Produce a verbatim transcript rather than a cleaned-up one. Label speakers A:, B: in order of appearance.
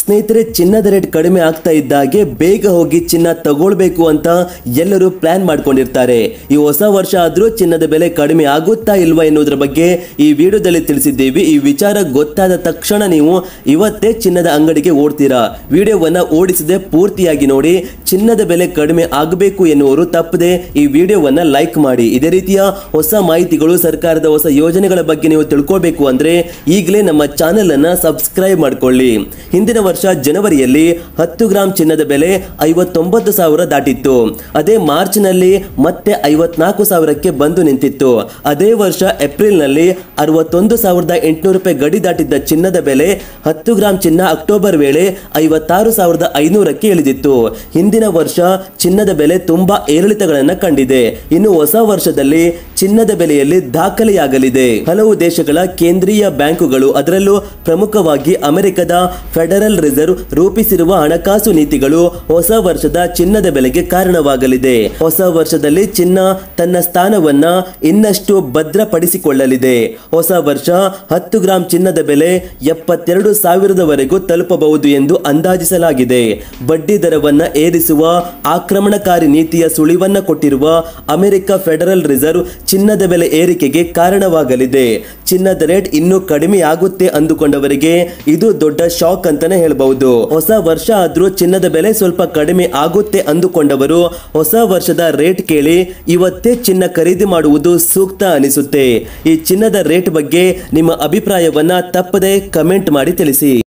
A: ಸ್ನೇಹಿತರೆ, ಚಿನ್ನದ ರೇಟ್ ಕಡಿಮೆ ಆಗ್ತಾ ಇದ್ದಾಗೆ ಬೇಗ ಹೋಗಿ ಚಿನ್ನ ತಗೊಳ್ಬೇಕು ಅಂತ ಎಲ್ಲರೂ ಪ್ಲಾನ್ ಮಾಡ್ಕೊಂಡಿರ್ತಾರೆ. ಈ ಹೊಸ ವರ್ಷ ಆದ್ರೂ ಚಿನ್ನದ ಬೆಲೆ ಕಡಿಮೆ ಆಗುತ್ತಾ ಇಲ್ವಾ ಎನ್ನುವುದರ ಬಗ್ಗೆ ಈ ವಿಡಿಯೋದಲ್ಲಿ ತಿಳಿಸಿದ್ದೀವಿ. ಈ ವಿಚಾರ ಗೊತ್ತಾದ ತಕ್ಷಣ ನೀವು ಇವತ್ತೇ ಚಿನ್ನದ ಅಂಗಡಿಗೆ ಓಡ್ತೀರಾ. ವಿಡಿಯೋವನ್ನ ಓಡಿಸದೆ ಪೂರ್ತಿಯಾಗಿ ನೋಡಿ. ಚಿನ್ನದ ಬೆಲೆ ಕಡಿಮೆ ಆಗಬೇಕು ಎನ್ನುವರು ತಪ್ಪದೆ ಈ ವಿಡಿಯೋವನ್ನ ಲೈಕ್ ಮಾಡಿ. ಇದೇ ರೀತಿಯ ಹೊಸ ಮಾಹಿತಿಗಳು, ಸರ್ಕಾರದ ಹೊಸ ಯೋಜನೆಗಳ ಬಗ್ಗೆ ನೀವು ತಿಳ್ಕೋಬೇಕು ಅಂದ್ರೆ ಈಗಲೇ ನಮ್ಮ ಚಾನೆಲ್ ಅನ್ನ ಸಬ್ಸ್ಕ್ರೈಬ್ ಮಾಡ್ಕೊಳ್ಳಿ. ಹಿಂದಿನ ವರ್ಷ ಜನವರಿಯಲ್ಲಿ ಹತ್ತು ಗ್ರಾಂ ಚಿನ್ನದ ಬೆಲೆ ಐವತ್ತೊಂಬತ್ತು ಸಾವಿರ ದಾಟಿತ್ತು. ಅದೇ ಮಾರ್ಚ್ ನಲ್ಲಿ ಮತ್ತೆ ಐವತ್ನಾಲ್ಕು ಸಾವಿರಕ್ಕೆ ಬಂದು ನಿಂತಿತ್ತು. ಅದೇ ವರ್ಷ ಏಪ್ರಿಲ್ ನಲ್ಲಿ ಅರವತ್ತೊಂದು ಸಾವಿರದ ಎಂಟುನೂರು ರೂಪಾಯಿ ಗಡಿ ದಾಟಿದ್ದ ಚಿನ್ನದ ಬೆಲೆ ಹತ್ತು ಗ್ರಾಂ ಚಿನ್ನ ಅಕ್ಟೋಬರ್ ವೇಳೆ ಐವತ್ತಾರು ಸಾವಿರದ ಐನೂರಕ್ಕೆ ಇಳಿದಿತ್ತು. ಹಿಂದಿನ ವರ್ಷ ಚಿನ್ನದ ಬೆಲೆ ತುಂಬಾ ಏರಿಳಿತಗಳನ್ನ ಕಂಡಿದೆ. ಇನ್ನು ಹೊಸ ವರ್ಷದಲ್ಲಿ ಚಿನ್ನದ ಬೆಲೆಯಲ್ಲಿ ದಾಖಲೆಯಾಗಲಿದೆ. ಹಲವು ದೇಶಗಳ ಕೇಂದ್ರೀಯ ಬ್ಯಾಂಕುಗಳು, ಅದರಲ್ಲೂ ಪ್ರಮುಖವಾಗಿ ಅಮೆರಿಕದ ಫೆಡರಲ್ ರಿಸರ್ವ್ ರೂಪಿಸಿರುವ ಹಣಕಾಸು ನೀತಿಗಳು ಹೊಸ ವರ್ಷದ ಚಿನ್ನದ ಬೆಲೆಗೆ ಕಾರಣವಾಗಲಿದೆ. ಹೊಸ ವರ್ಷದಲ್ಲಿ ಚಿನ್ನ ತನ್ನ ಸ್ಥಾನವನ್ನ ಇನ್ನಷ್ಟು ಭದ್ರಪಡಿಸಿಕೊಳ್ಳಲಿದೆ. ಹೊಸ ವರ್ಷ ಹತ್ತು ಗ್ರಾಂ ಚಿನ್ನದ ಬೆಲೆ ಎಪ್ಪತ್ತೆರಡು ಸಾವಿರದವರೆಗೂ ತಲುಪಬಹುದು ಎಂದು ಅಂದಾಜಿಸಲಾಗಿದೆ. ಬಡ್ಡಿ ದರವನ್ನ ಏರಿಸುವ ಆಕ್ರಮಣಕಾರಿ ನೀತಿಯ ಸುಳಿವನ್ನ ಕೊಟ್ಟಿರುವ ಅಮೆರಿಕ ಫೆಡರಲ್ ರಿಸರ್ವ್ ಚಿನ್ನದ ಬೆಲೆ ಏರಿಕೆಗೆ ಕಾರಣವಾಗಲಿದೆ. ಚಿನ್ನದ ರೇಟ್ ಇನ್ನೂ ಕಡಿಮೆ ಆಗುತ್ತೆ ಅಂದುಕೊಂಡವರಿಗೆ ಇದು ದೊಡ್ಡ ಶಾಕ್ ಅಂತಾನೆ ಹೇಳಬಹುದು. ಹೊಸ ವರ್ಷ ಆದ್ರೂ ಚಿನ್ನದ ಬೆಲೆ ಸ್ವಲ್ಪ ಕಡಿಮೆ ಆಗುತ್ತೆ ಅಂದುಕೊಂಡವರು ಹೊಸ ವರ್ಷದ ರೇಟ್ ಕೇಳಿ ಇವತ್ತೇ ಚಿನ್ನ ಖರೀದಿ ಮಾಡುವುದು ಸೂಕ್ತ ಅನಿಸುತ್ತೆ. ಈ ಚಿನ್ನದ ರೇಟ್ ಬಗ್ಗೆ ನಿಮ್ಮ ಅಭಿಪ್ರಾಯವನ್ನ ತಪ್ಪದೆ ಕಮೆಂಟ್ ಮಾಡಿ ತಿಳಿಸಿ.